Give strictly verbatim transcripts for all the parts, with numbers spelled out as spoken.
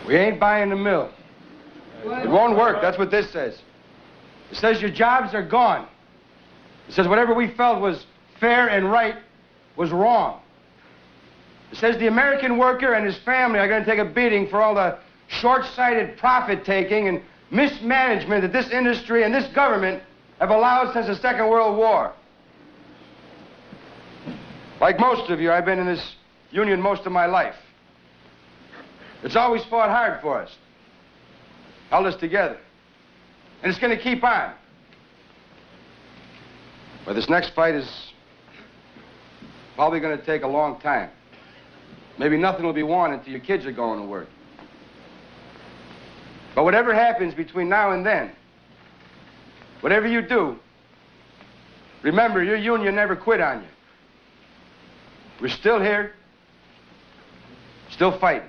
We ain't buying the mill. It won't work. That's what this says. It says your jobs are gone. It says whatever we felt was fair and right was wrong. It says the American worker and his family are going to take a beating for all the short-sighted profit-taking and mismanagement that this industry and this government have allowed since the Second World War. Like most of you, I've been in this union most of my life. It's always fought hard for us, held us together, and it's going to keep on. But this next fight is probably going to take a long time. Maybe nothing will be won until your kids are going to work. But whatever happens between now and then, whatever you do, remember, your union never quit on you. We're still here, still fighting.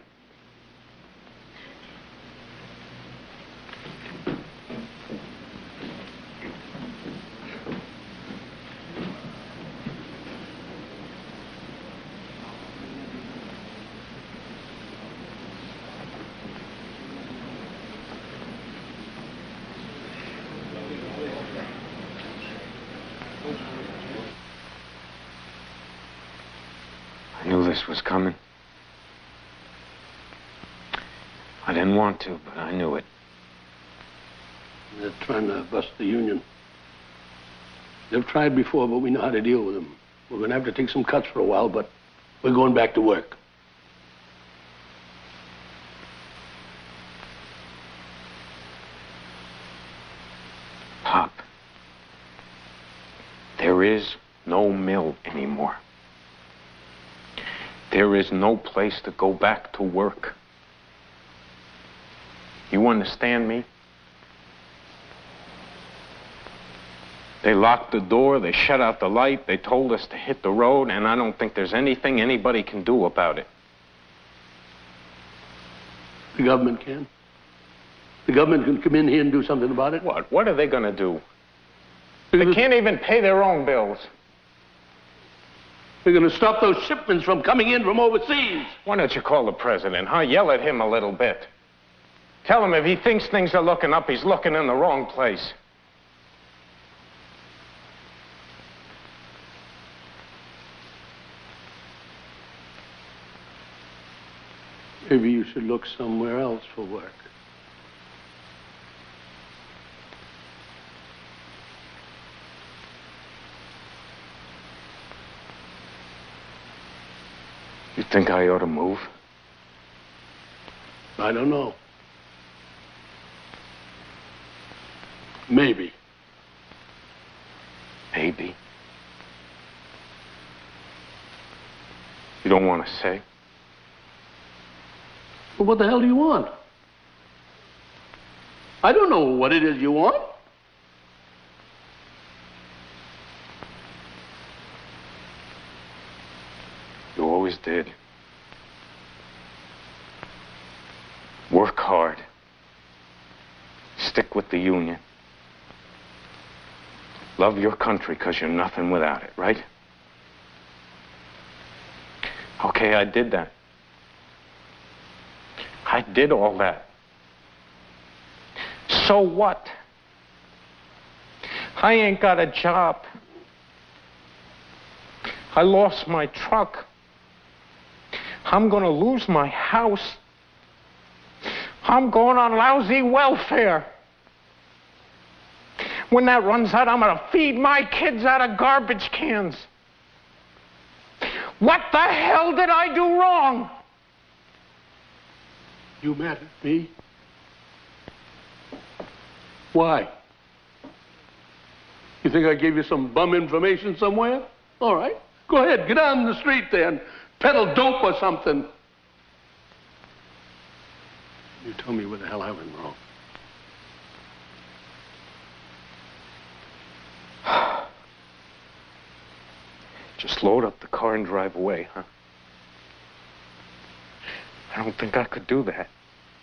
This was coming. I didn't want to, but I knew it. They're trying to bust the union. They've tried before, but we know how to deal with them. We're going to have to take some cuts for a while, but we're going back to work. Pop, there is no mill anymore. There is no place to go back to work. You understand me? They locked the door, they shut out the light, they told us to hit the road, and I don't think there's anything anybody can do about it. The government can. The government can come in here and do something about it. What? What are they going to do? They can't even pay their own bills. We're going to stop those shipments from coming in from overseas. Why don't you call the president, huh? Yell at him a little bit. Tell him if he thinks things are looking up, he's looking in the wrong place. Maybe you should look somewhere else for work. You think I ought to move? I don't know. Maybe. Maybe. You don't want to say? Well, what the hell do you want? I don't know what it is you want. You always did. Work hard. Stick with the union. Love your country because you're nothing without it, right? Okay, I did that. I did all that. So what? I ain't got a job. I lost my truck. I'm gonna lose my house. I'm going on lousy welfare. When that runs out, I'm gonna feed my kids out of garbage cans. What the hell did I do wrong? You mad at me? Why? You think I gave you some bum information somewhere? All right. Go ahead, get on the street then. Peddle dope or something. You tell me where the hell I went wrong. Just load up the car and drive away, huh? I don't think I could do that.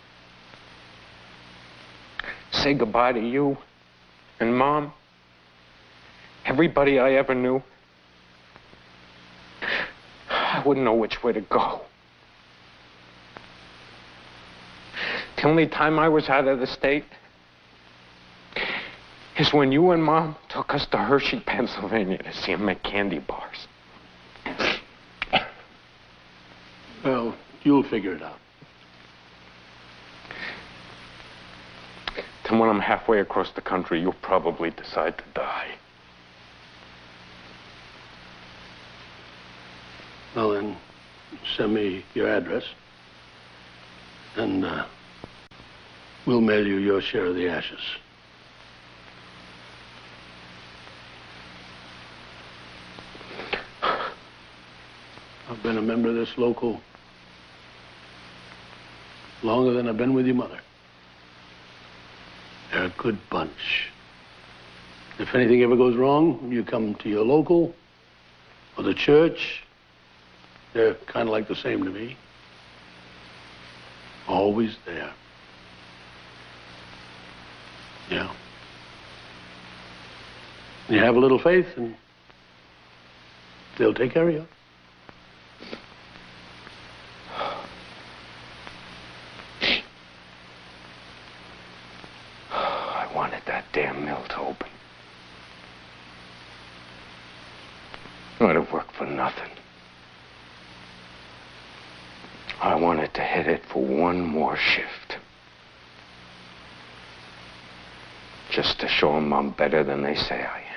Say goodbye to you and Mom, everybody I ever knew. I wouldn't know which way to go. The only time I was out of the state is when you and Mom took us to Hershey, Pennsylvania to see him make candy bars. Well, you'll figure it out. Then when I'm halfway across the country, you'll probably decide to die. Well, then, send me your address, and uh, we'll mail you your share of the ashes. I've been a member of this local longer than I've been with your mother. They're a good bunch. If anything ever goes wrong, you come to your local or the church. They're kind of like the same to me. Always there. Yeah. You have a little faith, and they'll take care of you. I wanted that damn mill to open. I'd have worked for nothing. I wanted to hit it for one more shift. Just to show them I'm better than they say I am.